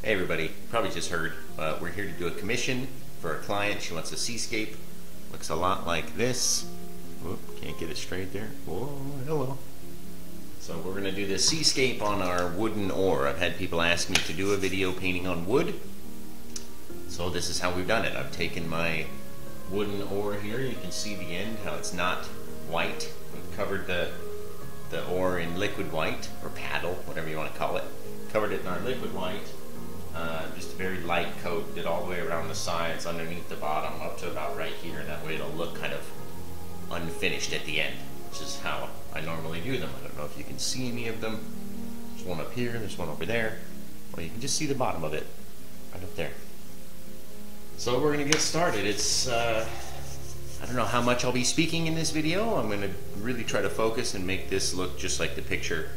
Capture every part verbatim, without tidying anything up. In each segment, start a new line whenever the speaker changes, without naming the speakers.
Hey everybody, probably just heard, uh, we're here to do a commission for a client. She wants a seascape. Looks a lot like this. Whoop, can't get it straight there. Whoa, hello. So we're gonna do this seascape on our wooden oar. I've had people ask me to do a video painting on wood. So this is how we've done it. I've taken my wooden oar here. You can see the end, how it's not white. We've covered the, the oar in liquid white, or paddle, whatever you want to call it. Covered it in our liquid white. Uh, just a very light coat, did all the way around the sides, underneath the bottom, up to about right here. That way it'll look kind of unfinished at the end, which is how I normally do them. I don't know if you can see any of them. There's one up here, there's one over there. Well, you can just see the bottom of it, right up there. So we're gonna get started. It's, uh, I don't know how much I'll be speaking in this video. I'm gonna really try to focus and make this look just like the picture.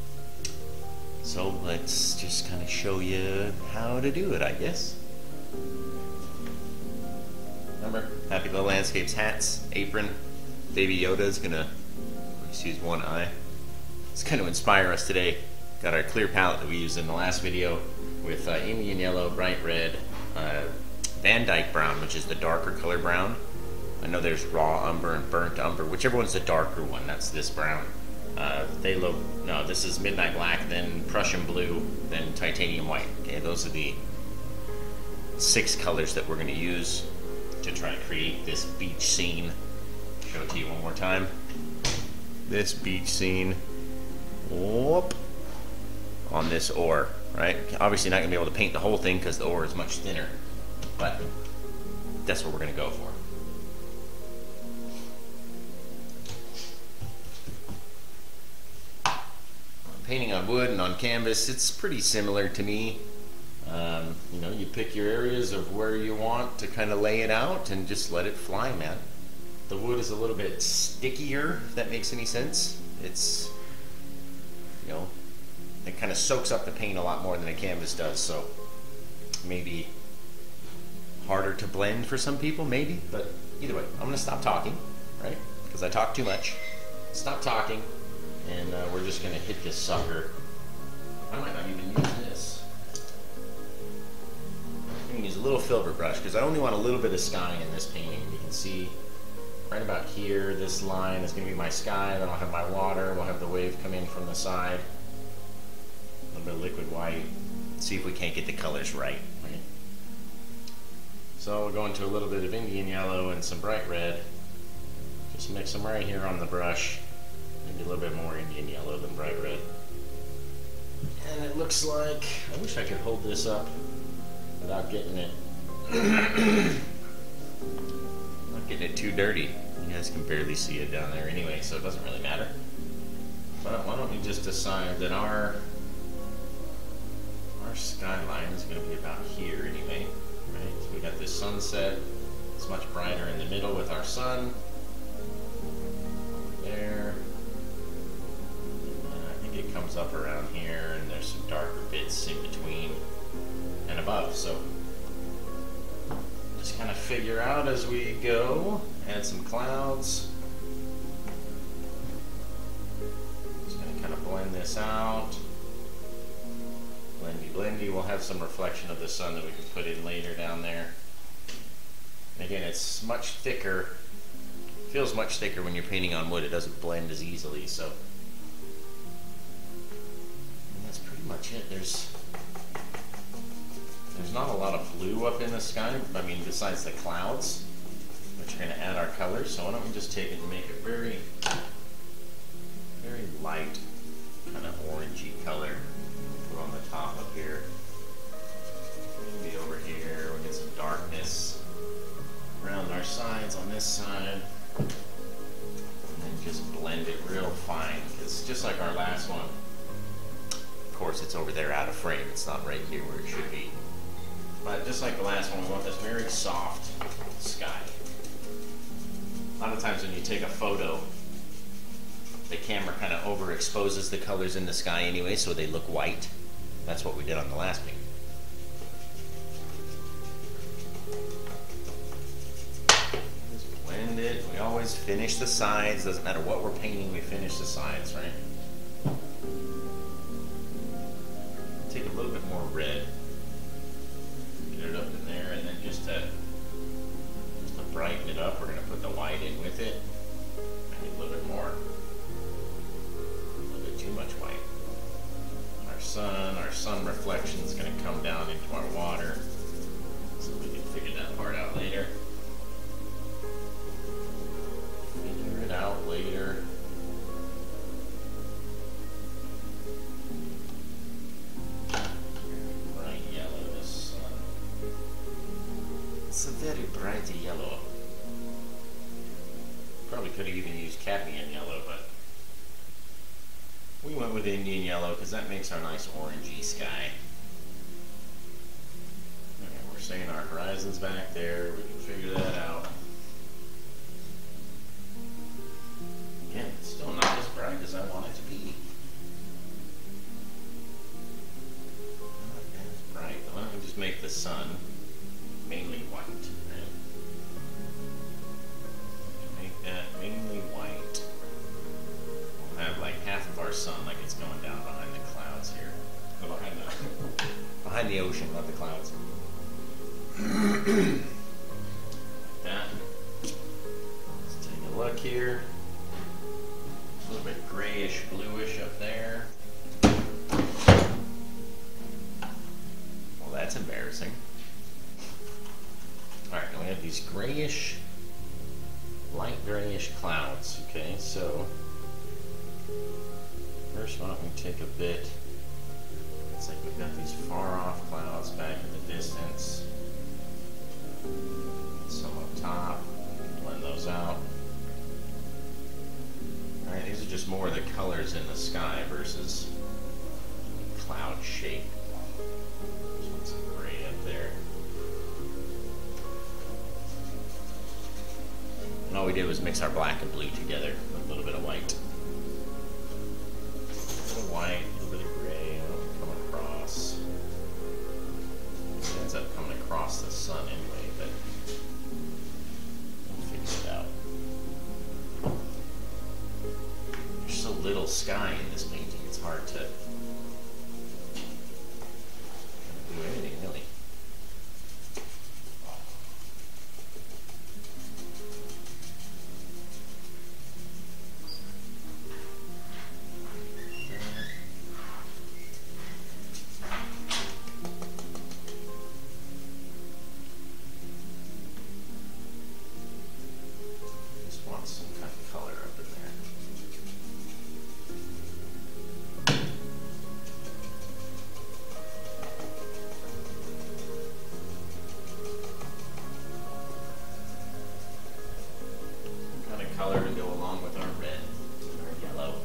So let's just kind of show you how to do it, I guess. Remember, Happy Little Landscapes hats, apron. Baby Yoda's gonna, let's use one eye. It's going to inspire us today. Got our clear palette that we used in the last video with uh, Indian yellow, bright red, uh, Van Dyke brown, which is the darker color brown. I know there's raw umber and burnt umber, whichever one's the darker one, that's this brown. Uh, Phthalo, no, this is Midnight Black, then Prussian Blue, then Titanium White. Okay, those are the six colors that we're going to use to try to create this beach scene. Show it to you one more time. This beach scene, whoop, on this oar, right? Obviously not going to be able to paint the whole thing because the oar is much thinner, but that's what we're going to go for. Painting on wood and on canvas, it's pretty similar to me. Um, you know, you pick your areas of where you want to kind of lay it out and just let it fly, man. The wood is a little bit stickier, if that makes any sense. It's, you know, it kind of soaks up the paint a lot more than a canvas does, so maybe harder to blend for some people, maybe. But either way, I'm going to stop talking, right? Because I talk too much. Stop talking. And uh, we're just going to hit this sucker. I might not even use this. I'm going to use a little filbert brush because I only want a little bit of sky in this painting. You can see right about here, this line is going to be my sky. Then I'll have my water. We'll have the wave come in from the side. A little bit of liquid white. See if we can't get the colors right. right? So we'll go into a little bit of Indian yellow and some bright red. Just mix them right here on the brush. Maybe a little bit more Indian yellow than bright red. And it looks like, I wish I could hold this up without getting it, not getting it too dirty. You guys can barely see it down there anyway, so it doesn't really matter. But why don't we just decide that our, our skyline is going to be about here anyway, right? So we got this sunset. It's much brighter in the middle with our sun. There. It comes up around here, and there's some darker bits in between and above, so just kind of figure out as we go. Add some clouds. Just going to kind of blend this out. Blendy blendy. We'll have some reflection of the sun that we can put in later down there. And again, it's much thicker. Feels much thicker when you're painting on wood. It doesn't blend as easily, so much it. There's there's not a lot of blue up in the sky, I mean besides the clouds, which are going to add our colors. So why don't we just take it and make it very very light, kind of orangey color. Put on the top up here. Maybe over here we'll get some darkness around our sides on this side. And then just blend it real fine. It's just like our last one. Of course, it's over there out of frame. It's not right here where it should be. But just like the last one, we want this very soft sky. A lot of times when you take a photo, the camera kind of overexposes the colors in the sky anyway, so they look white. That's what we did on the last painting. Just blend it. We always finish the sides. Doesn't matter what we're painting, we finish the sides, right? Take a little bit more red. sun reflection is going to come down into our water. So we can figure that part out later. Figure it out later. Bright yellow, this sun. It's a very bright yellow. Probably could have even used Cadmium yellow, but we went with Indian yellow because that makes our nice orangey sky. Okay, we're saying our horizon's back there. We can figure that out. Again, it's still not as bright as I want it to be. Not as bright. Why don't we just make the sun mainly white? Right? Make that mainly white. We'll have like half of our sun like it's going down behind the clouds here. Oh, behind the behind the ocean, not the clouds. Like that. Let's take a look here. A little bit grayish, bluish up there. Well, that's embarrassing. Alright, now we have these grayish, light grayish clouds. Okay, so first, why don't we take a bit. It's like we've got these far off clouds back in the distance. Some up top. Blend those out. Alright, these are just more of the colors in the sky versus cloud shape. Just want some gray up there. And all we did was mix our black and blue together with a little bit of white. White, a little bit of gray, come across. It ends up coming across the sun anyway, but we'll figure it out. There's so little sky in this painting, it's hard to do anything really. Color to go along with our red and our yellow.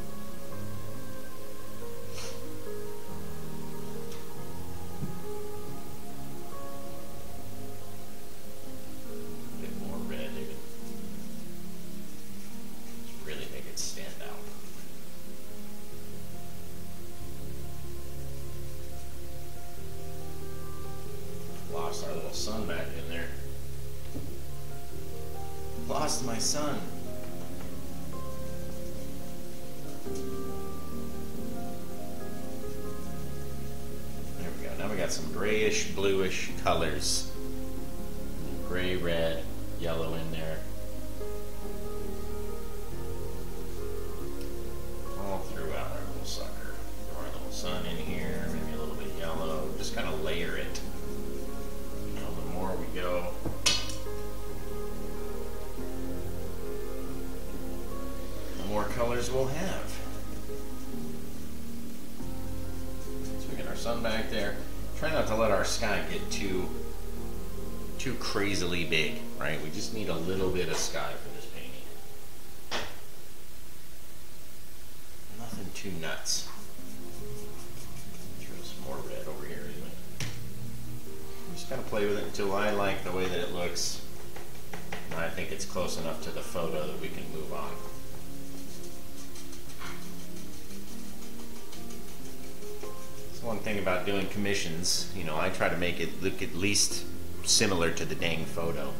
A bit more red, maybe. Just really make it stand out. Lost our little sun back in there. Lost my son. There we go. Now we got some grayish, bluish colors. Gray, red, yellow in there. All throughout our little sucker. Throw our little sun in here, maybe a little bit yellow. Just kind of layer it. You know, the more we go, more colors we'll have. So we get our sun back there. Try not to let our sky get too too crazily big, right? We just need a little bit of sky for this painting. Nothing too nuts. Throw some more red over here even. Just kind of play with it until I like the way that it looks. And I think it's close enough to the photo that we can move on. One thing about doing commissions, you know, I try to make it look at least similar to the dang photo.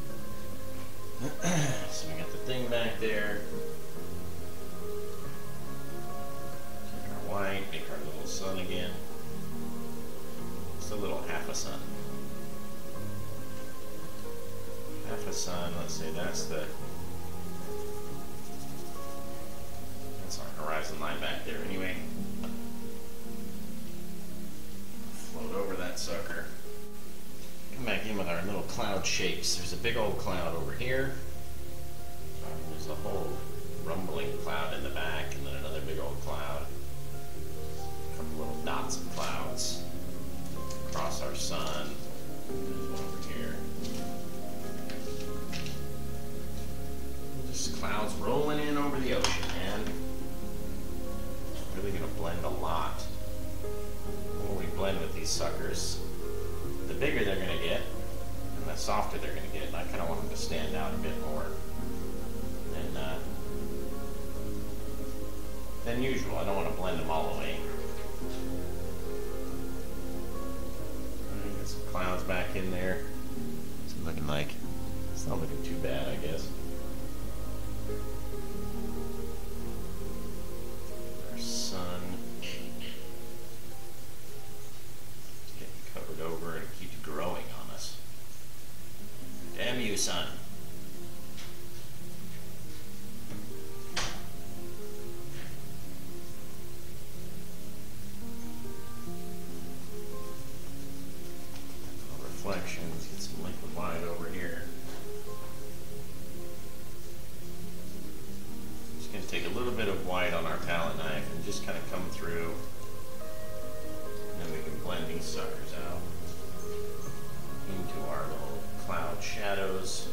So we got the thing back there. Take our white, make our little sun again. Just a little half a sun. Half a sun, let's say that's the that's our horizon line back there anyway. cloud shapes. There's a big old cloud over here. There's a whole rumbling cloud in the back, and then another big old cloud. A couple little dots of clouds across our sun. There's one over here. Just clouds rolling in over the ocean, man. Really gonna blend a lot. The more we blend with these suckers, the bigger they're gonna get, and the softer they're gonna get. And I kind of want them to stand out a bit more than uh, than usual. I don't want to blend them all the way. Get some clouds back in there. It's looking like it's not looking too bad, I guess. Our sun getting covered over, and it keeps growing on us. Damn you, sun. Reflections, get some liquid white over here. Just going to take a little bit of white on our palette knife and just kind of come through, and then we can blend these suckers out into our little cloud shadows.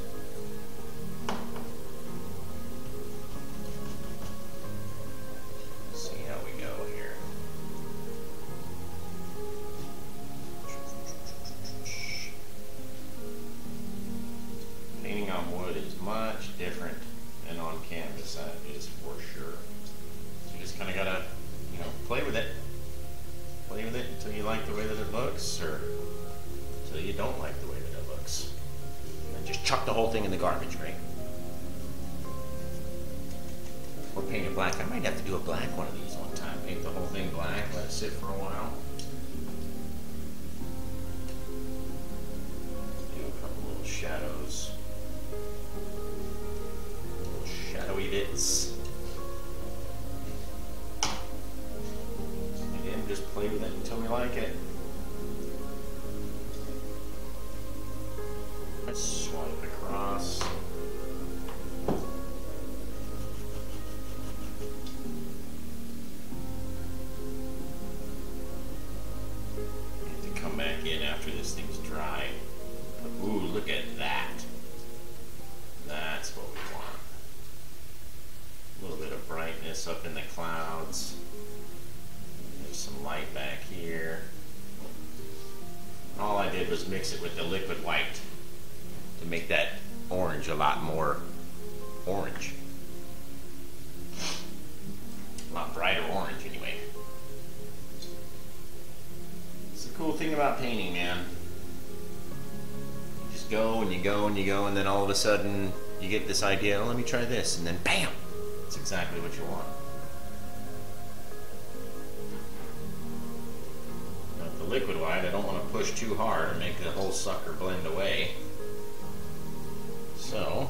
See how we go here. Painting on wood is much different than on canvas, that is for sure. So you just kind of gotta, you know, play with it. Play with it until you like the way that it looks, or until you don't like the way that it looks. And then just chuck the whole thing in the garbage, right? Or paint it black. I might have to do a black one of these one time. Paint the whole thing black, let it sit for a while. Do a couple little shadows. Little shadowy bits. Again, just play with it until we like it. Swipe across. Come back in after this thing's dry. But, ooh, look at that. That's what we want. A little bit of brightness up in the clouds. There's some light back here. All I did was mix it with the liquid white to make that orange a lot more orange. A lot brighter orange, anyway. Cool thing about painting, man. You just go and you go and you go, and then all of a sudden you get this idea, oh, let me try this, and then bam! It's exactly what you want. Now with the liquid white, I don't want to push too hard and make the whole sucker blend away. So,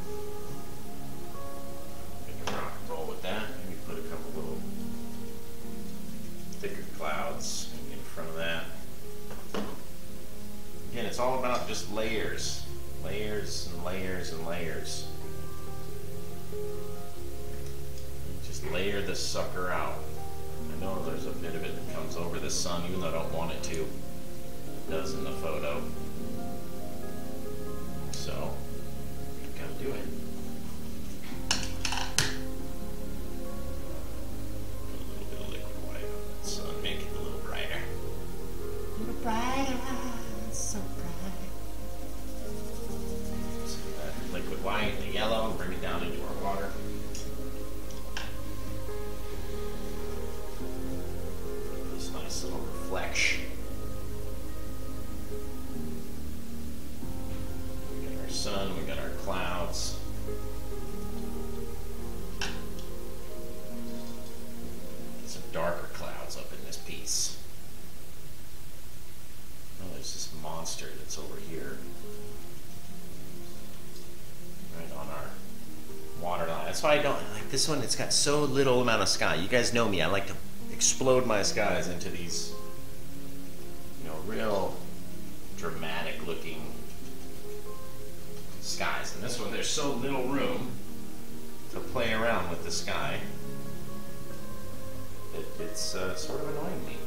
we can rock and roll with that. Maybe put a couple little thicker clouds in front of that. Again, it's all about just layers. Layers and layers and layers. Just layer this sucker out. I know there's a bit of it that comes over the sun, even though I don't want it to. It does in the photo. So, gotta do it. Brighter, so bright. So that liquid white and the yellow, and bring it down into our water. This nice little reflection. We got our sun, we got our clouds. Get some darker clouds up in this piece. There's this monster that's over here, right on our water line. That's why I don't like this one. It's got so little amount of sky. You guys know me. I like to explode my skies into these, you know, real dramatic looking skies. And this one, there's so little room to play around with the sky. It, it's uh, sort of annoying me.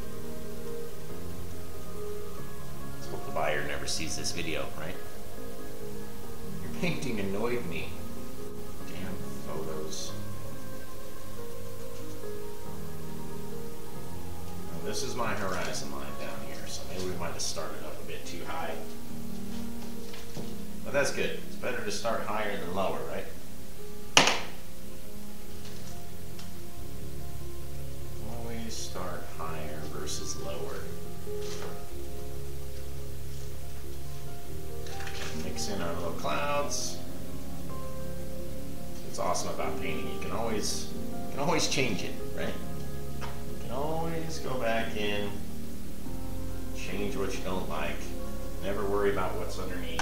Let's hope the buyer never sees this video, right? Your painting annoyed me. Damn photos. Now, this is my horizon line down here, so maybe we might have started up a bit too high. But that's good. It's better to start higher than lower, right? Start higher versus lower. Mix in our little clouds. What's awesome about painting, you can always you can always change it, right? You can always go back in, change what you don't like. Never worry about what's underneath.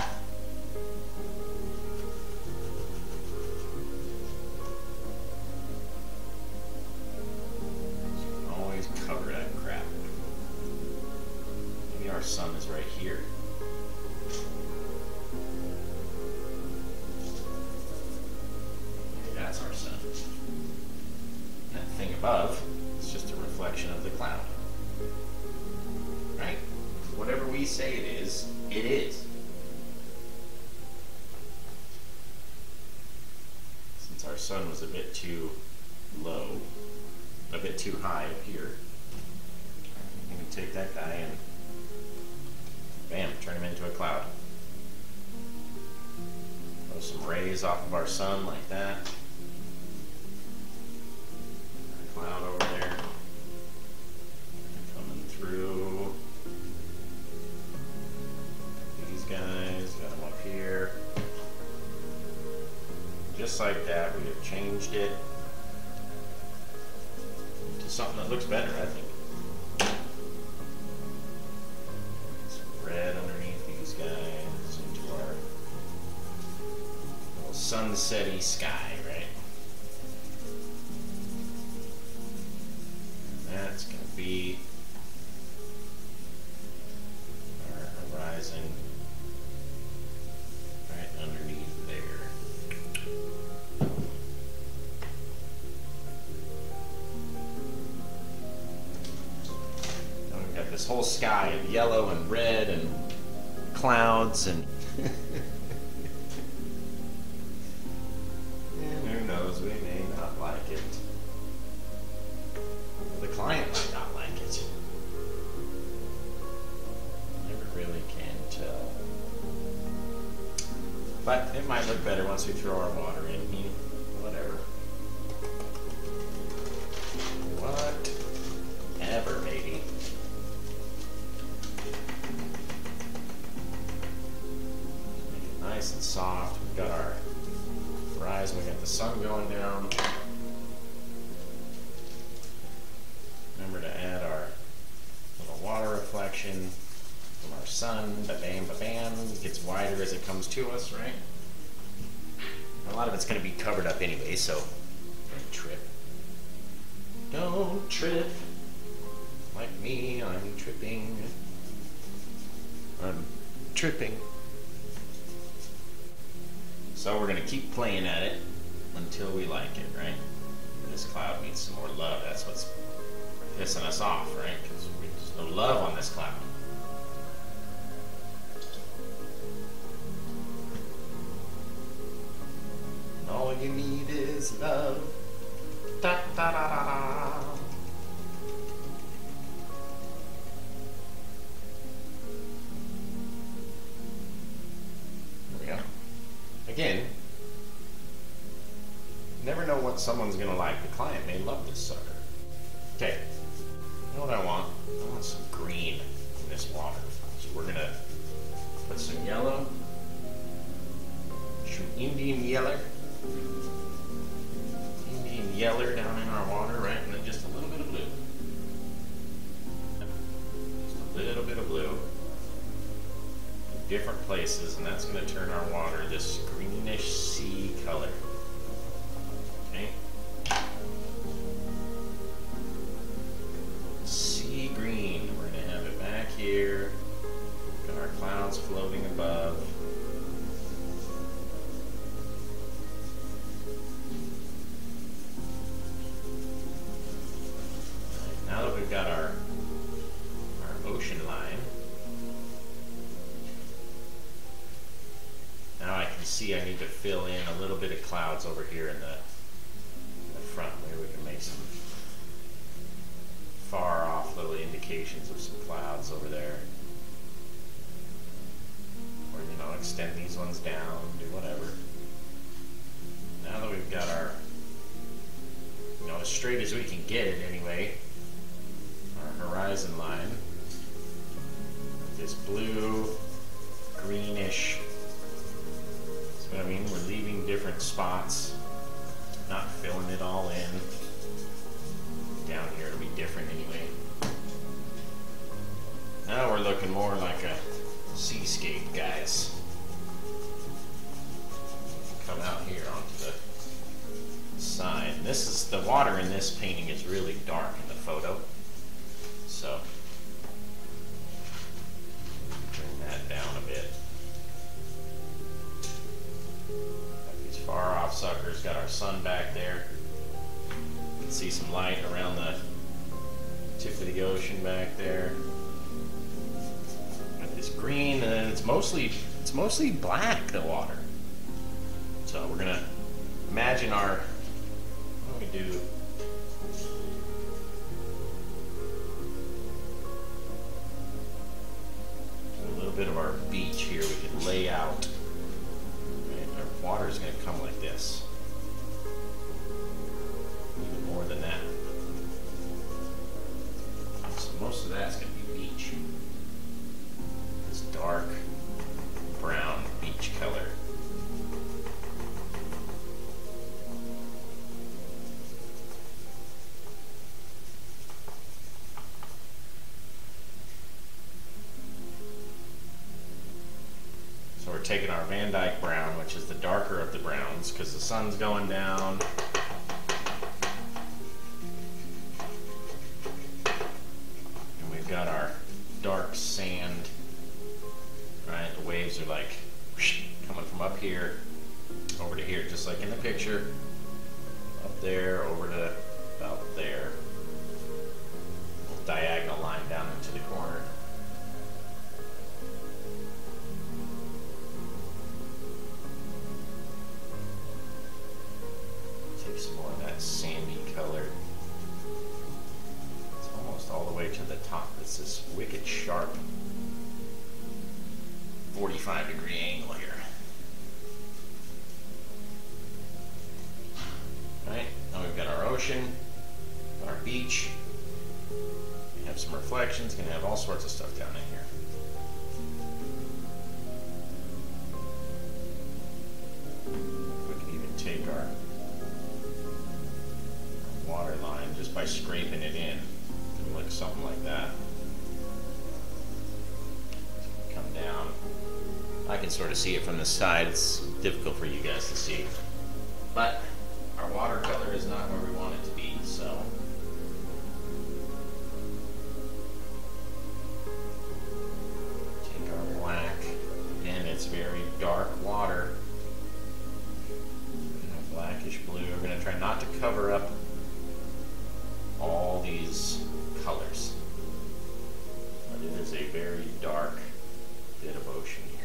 Cover that crap. Maybe our sun is right here. Maybe that's our sun. And that thing above is just a reflection of the cloud. Right? Whatever we say it is, it is. Since our sun was a bit too low, a bit too high up here, you can take that guy and bam, turn him into a cloud. Throw some rays off of our sun like that. A cloud over there. Coming through. These guys, got them up here. Just like that, we have changed it to something that looks better, I think. Some red underneath these guys into our little sunset-y sky, right? And that's going to be our horizon right underneath there. This whole sky of yellow and red and clouds and and who knows, we may not like it. The client might not like it. Never really can tell. But it might look better once we throw our water in. You know, whatever. Whatever, baby. Nice and soft. We've got our horizon, we got the sun going down. Remember to add our little water reflection from our sun. Ba-bam, ba-bam. It gets wider as it comes to us, right? A lot of it's going to be covered up anyway, so don't trip. Don't trip. Like me, I'm tripping. I'm tripping. So we're going to keep playing at it until we like it, right? And this cloud needs some more love. That's what's pissing us off, right? Because there's no love on this cloud. And all you need is love. Da da da da da. Again, never know what someone's going to like. The client may love this sucker. Okay, you know what I want? I want some green in this water. So we're going to put some yellow, some Indian yeller, Indian yeller down in our water, right? And then just a little bit of blue. Just a little bit of blue. Different places, and that's going to turn our water this greenish sea color. Okay? Sea green. We're going to have it back here. Got our clouds floating above. see I need to fill in a little bit of clouds over here in the, in the front. Maybe we can make some far off little indications of some clouds over there. Or, you know, extend these ones down, do whatever. Now that we've got our, you know, as straight as we can get it anyway, our horizon line, this blue, greenish, that's what I mean, we're leaving different spots, not filling it all in. Down here it'll be different anyway. Now we're looking more like a seascape, guys. Come out here onto the side. This is, the water in this painting is really dark in the photo, so bring that down a bit. Got these far off suckers, got our sun back there. You can see some light around the tip of the ocean back there. Got this green, and then it's mostly it's mostly black, the water. So we're gonna imagine our, what do we do? A little bit of our beach here we can lay out. Right? Our water is gonna come like this. Even more than that. So most of that's gonna be beach. This dark brown beach color. So we're taking our Van Dyke brown, which is the darker of the browns, because the sun's going down. And we've got our dark sand, right? The waves are like coming from up here over to here, just like in the picture. Up there, over to about there. Little diagonal line down into the corner. Take some more of that sandy color. It's almost all the way to the top. It's this wicked sharp forty-five degree angle here. Right, now we've got our ocean, our beach. We have some reflections, gonna have all sorts of stuff down in here. We can even take our water line just by scraping it in. It'll look something like that. Come down. I can sort of see it from the side. It's difficult for you guys to see. But our watercolor is not where we want it to be, so take our black, and it's very dark water. Blackish blue. We're going to try not to cover up all these colors, but it is a very dark bit of ocean here.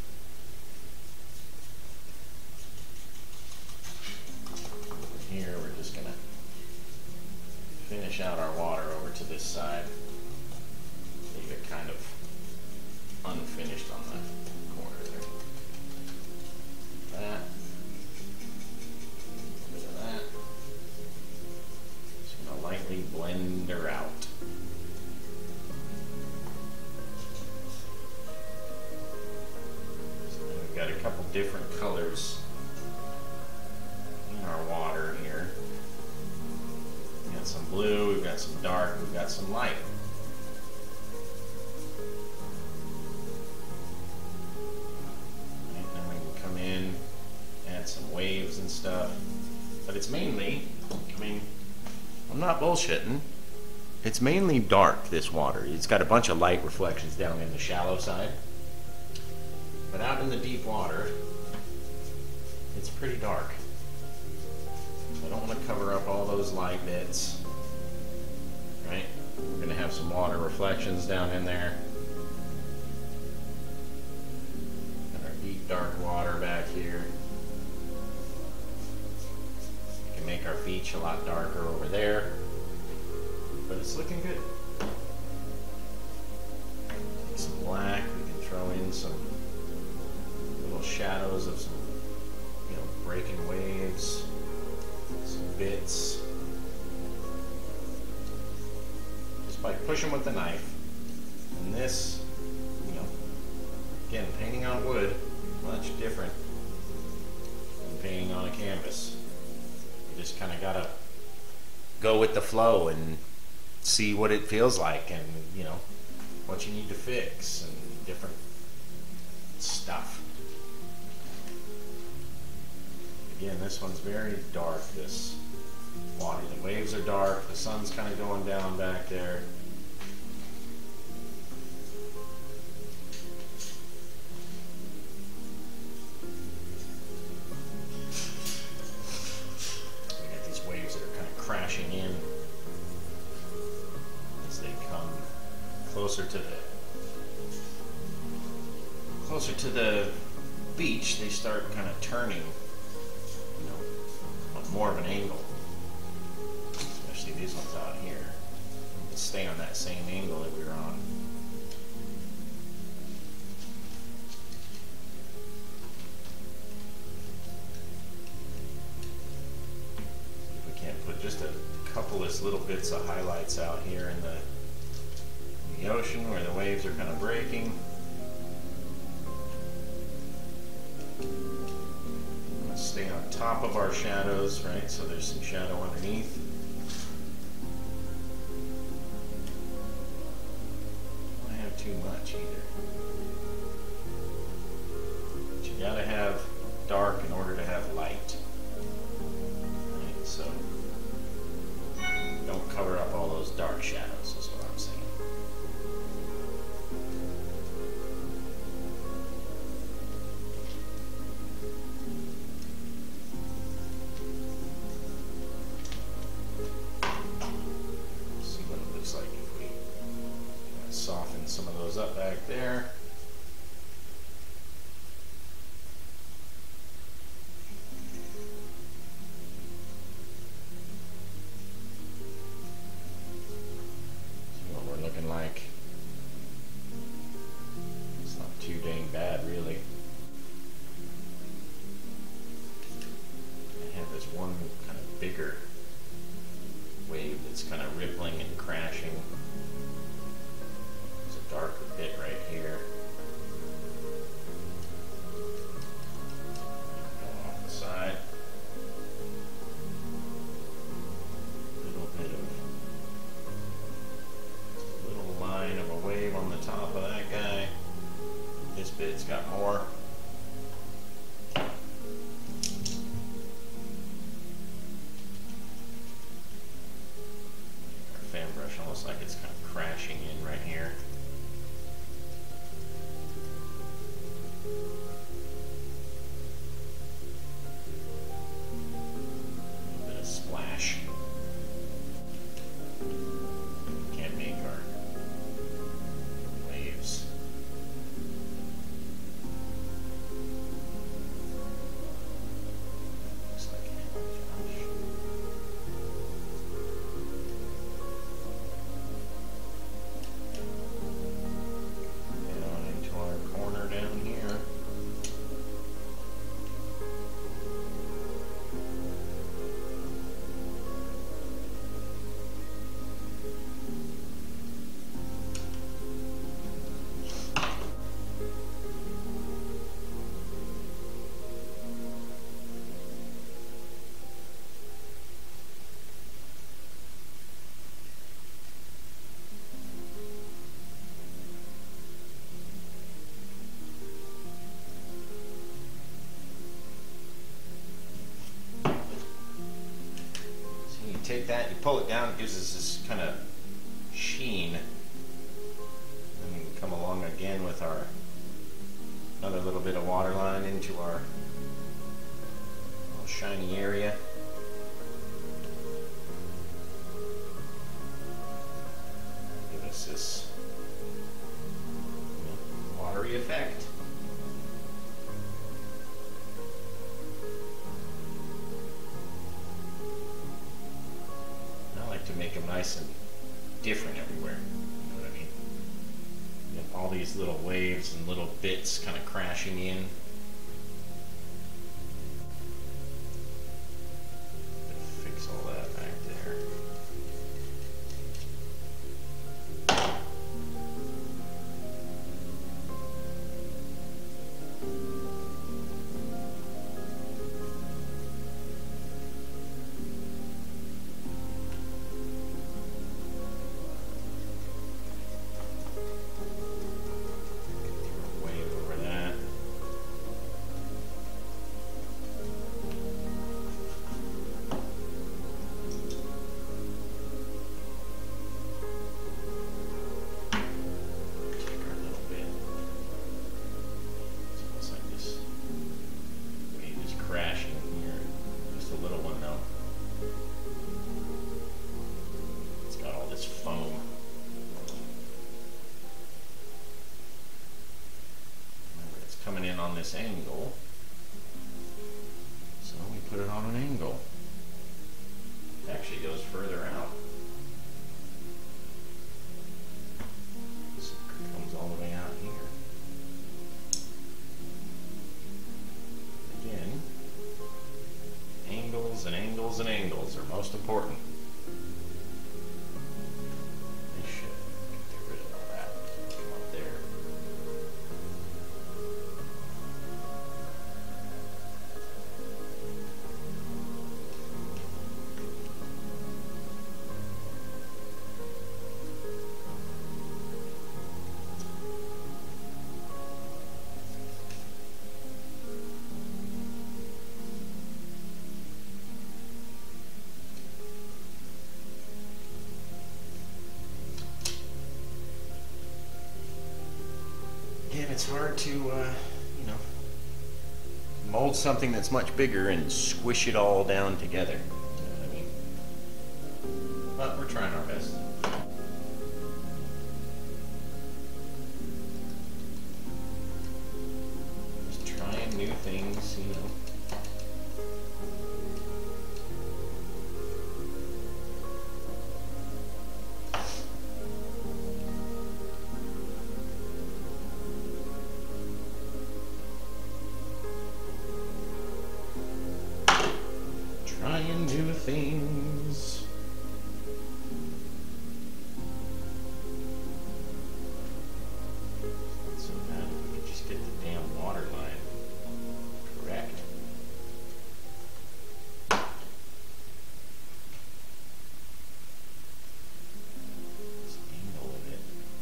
Over here we're just going to finish out our water over to this side, leave it kind of unfinished on the corner there. That. Lightly blend her out. So we've got a couple different colors in our water here. We've got some blue, we've got some dark, we've got some light. And then we can come in, add some waves and stuff. But it's mainly, I mean, I'm not bullshitting. It's mainly dark, this water. It's got a bunch of light reflections down in the shallow side. But out in the deep water, it's pretty dark. I don't want to cover up all those light bits. Right? We're going to have some water reflections down in there. And our deep dark water back here. make our beach a lot darker over there, but it's looking good. Take some black, we can throw in some little shadows of some, you know, breaking waves, some bits. Just by pushing with the knife. And this, you know, again, painting on wood, much different than painting on a canvas. You just kind of gotta go with the flow and see what it feels like, and you know what you need to fix and different stuff. Again, this one's very dark, this water. The waves are dark, the sun's kind of going down back there. Crashing in as they come closer to the closer to the beach. They start kind of turning, you know, on more of an angle. Especially these ones out here. They stay on that same angle that we were on. Just a couple of little bits of highlights out here in the, in the ocean where the waves are kind of breaking. I'm going to stay on top of our shadows, right? So there's some shadow underneath. I don't have too much either. But you got to have dark in order to have light. Right? So don't cover up all those dark shadows, is what I'm saying. See what it looks like if we soften some of those up back there. Like, it's not too dang bad, really. I have this one kind of bigger wave that's kind of rippling and crashing. There's a darker bit right here. Go off the side. A little bit of line of a wave on the top of that guy. This bit's got more. Our fan brush almost like it's kind of crashing in right here. A little bit of splash. Can't make our waves. Looks like Josh. Down into our corner down here. Take that, you pull it down, it gives us this kind of sheen. Then we can come along again with our another little bit of water line into our little shiny area. Give us this, you know, watery effect. different everywhere. You know what I mean? You have all these little waves and little bits kind of crashing in. Fix all that back there. Coming in on this angle, so we put it on an angle. It actually goes further out. So it comes all the way out here. Again, angles and angles and angles are most important. They should get rid of all that. Come up there. It's hard to, uh, you know, mold something that's much bigger and squish it all down together. You know what I mean? But we're trying our best. Just trying new things, you know. Trying new things. Not so bad if we could just get the damn water line correct. This angle of it.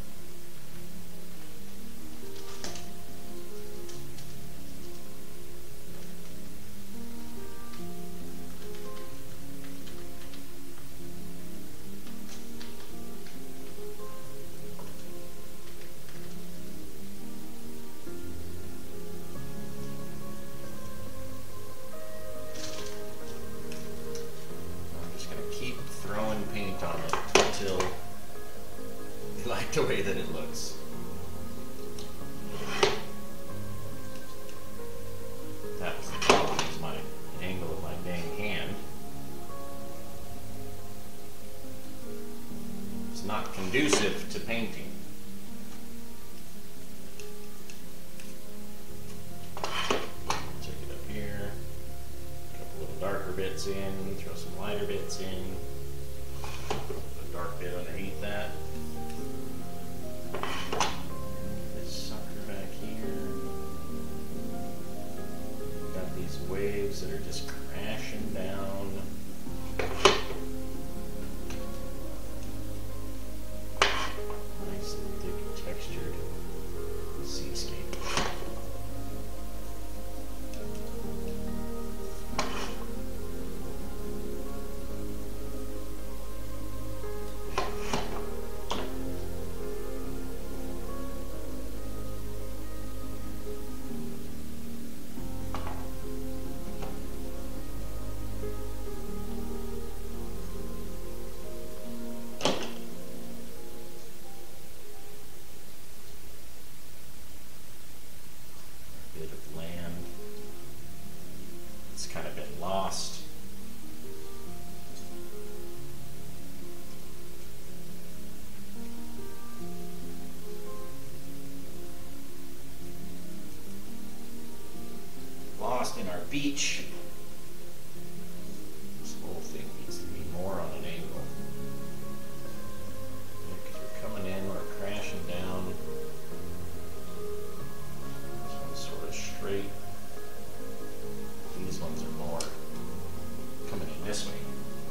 Throwing paint on it until you like the way that it looks. That was the problem, is my the angle of my dang hand. It's not conducive to painting. Check it up here. A couple little darker bits in, throw some lighter bits in. Put a dark bit underneath that. This sucker back here. Got these waves that are just crashing down. Nice thick textured seascape. exhaust in our beach. This whole thing needs to be more on an angle. Because we're coming in, we're crashing down. This one's sort of straight. These ones are more coming in this way.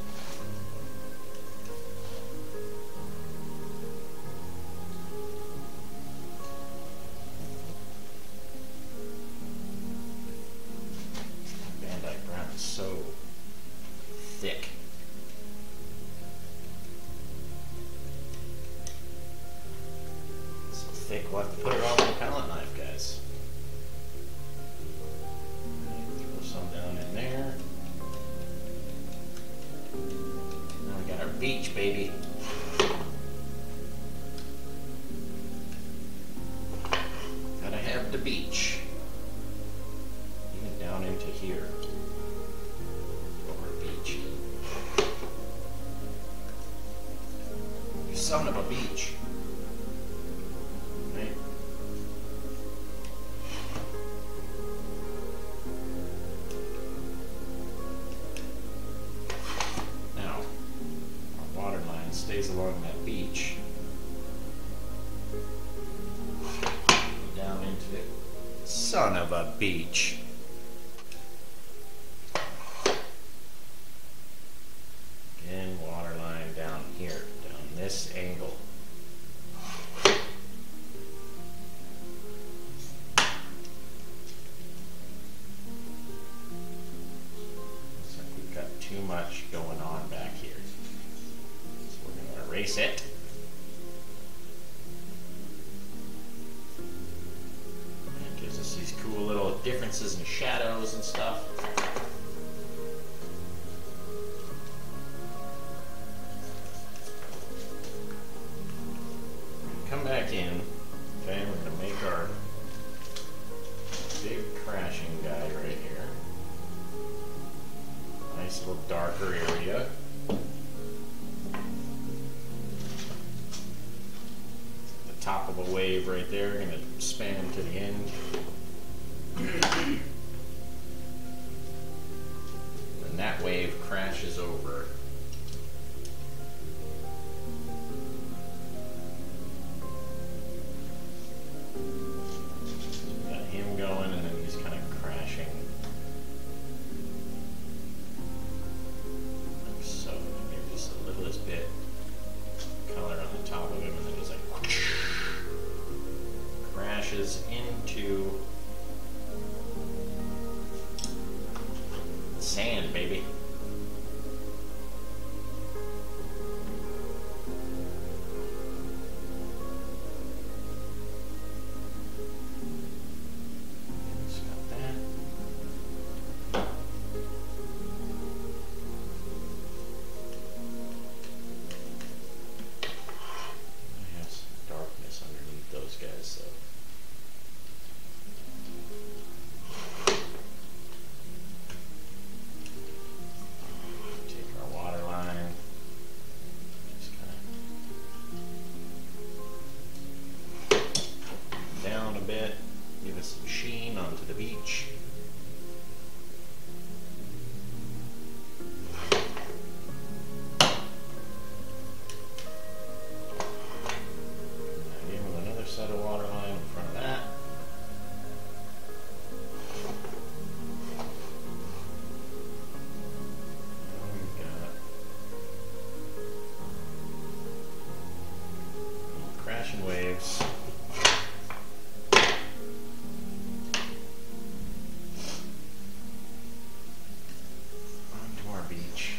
So thick. So thick, we'll have to put it all in the palette knife, guys. Throw some down in there. Now we got our beach, baby. Gotta have the beach. Even down into here. Son of a beach. Right? Now, our water line stays along that beach. Down into it. Son of a beach. Again, water line down here. This angle. Looks like we've got too much going on back here. So we're going to erase it. And it gives us these cool little differences in shadows and stuff. Come back in, okay, we're going to make our big crashing guy right here. Nice little darker area. The top of a wave right there, going to span to the end. And that wave crashes over. Going and then he's kind of crashing like so. Maybe just a littlest bit color on the top of him, and then he's like whoosh, crashes into the sand, baby. Some sheen onto the beach. Again with another set of water line in front of that. And we've got crashing waves. Beach.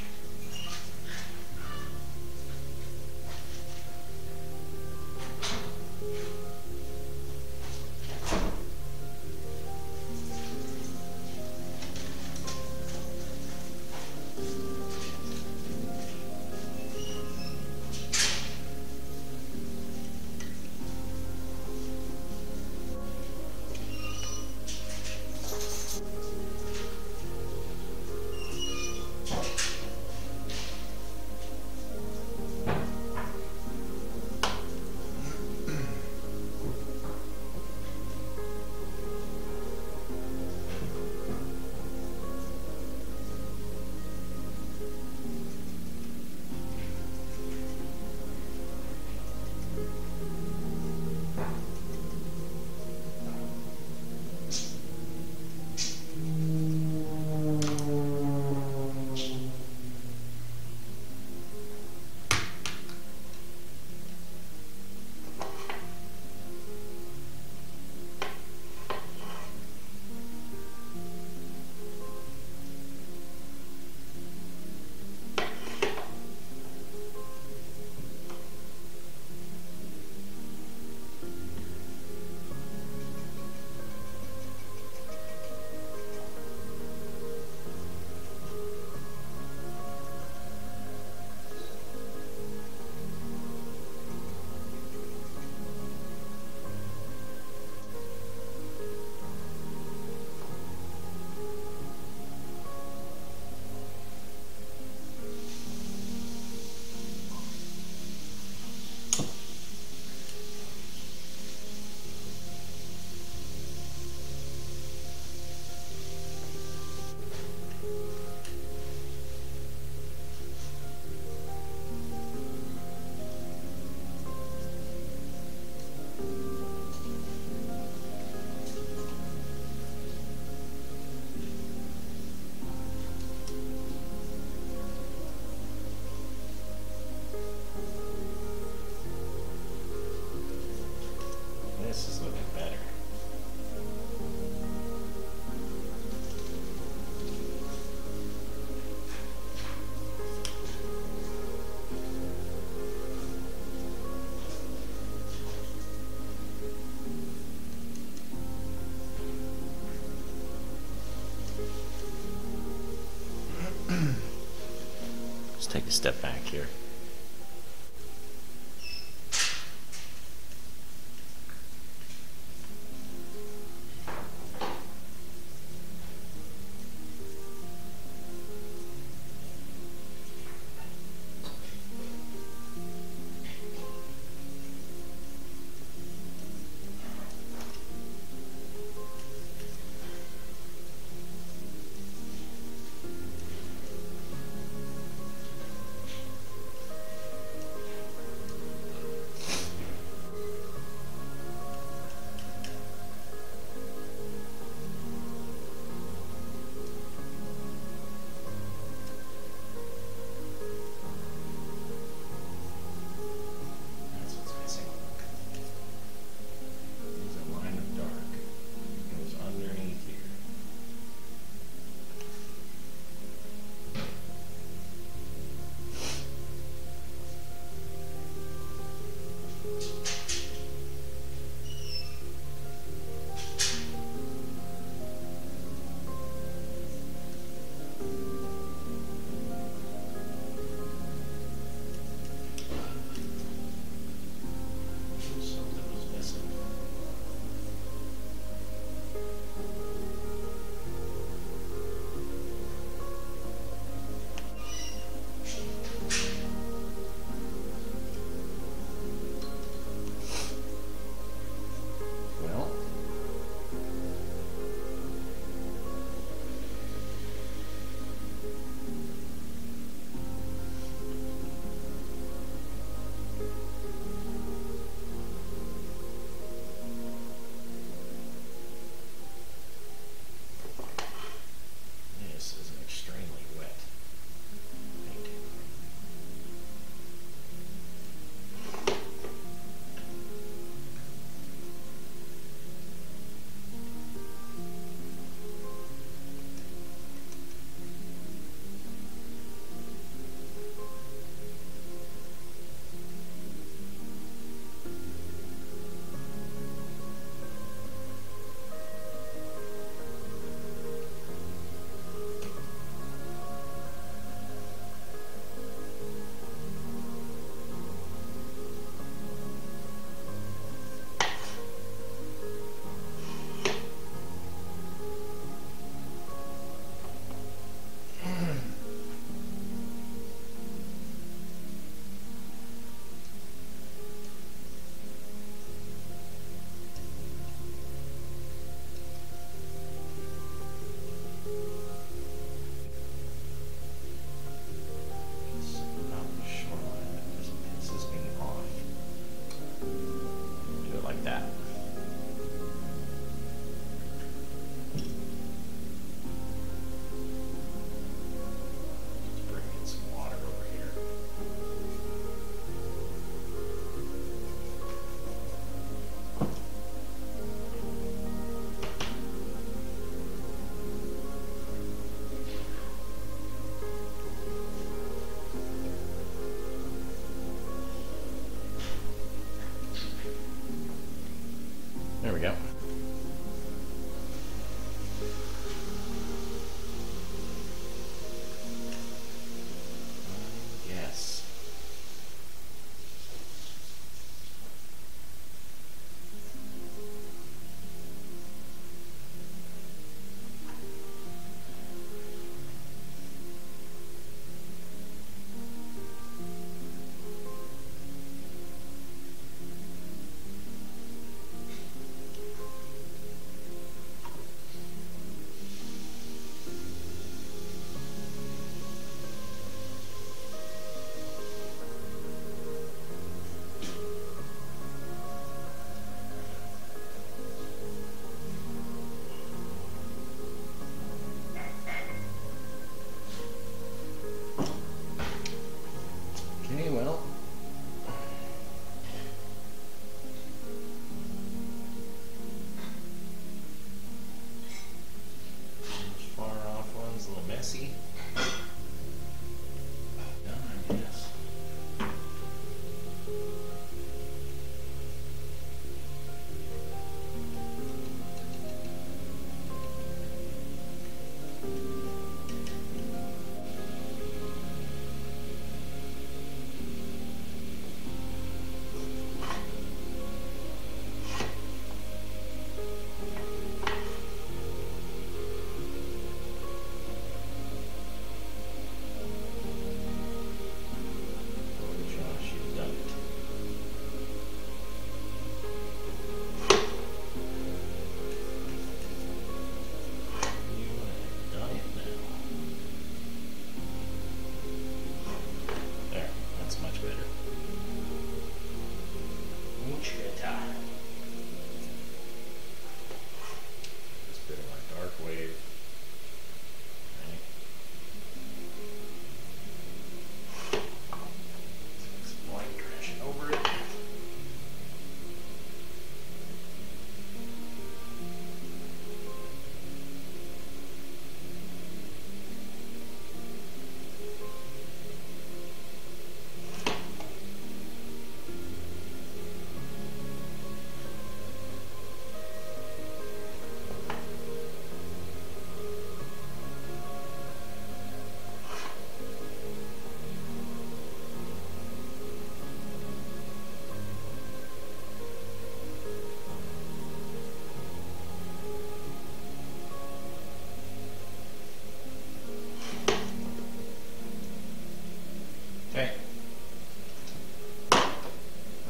take a step back here.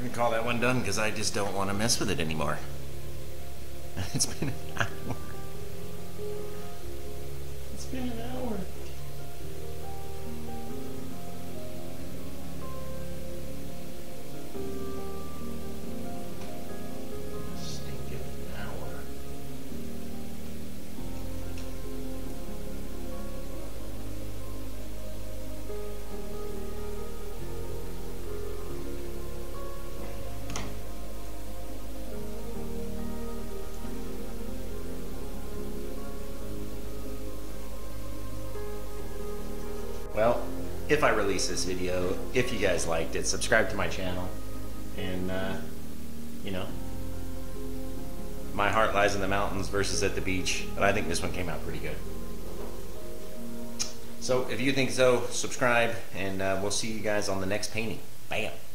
gonna call that one done because I just don't want to mess with it anymore. It's been an hour. It's been an hour. Stinking hour. Well, if I release this video, if you guys liked it, subscribe to my channel. And, uh, you know, my heart lies in the mountains versus at the beach. But I think this one came out pretty good. So if you think so, subscribe. And uh, we'll see you guys on the next painting. Bam.